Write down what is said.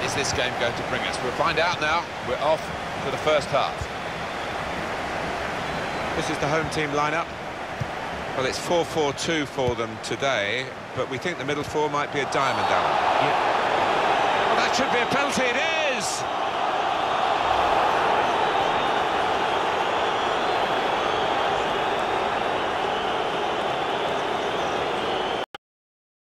is this game going to bring us? We'll find out now. We're off for the first half. This is the home team lineup. Well, it's 4-4-2 for them today, but we think the middle four might be a diamond, Alan. Yeah. Well, that should be a penalty. It is!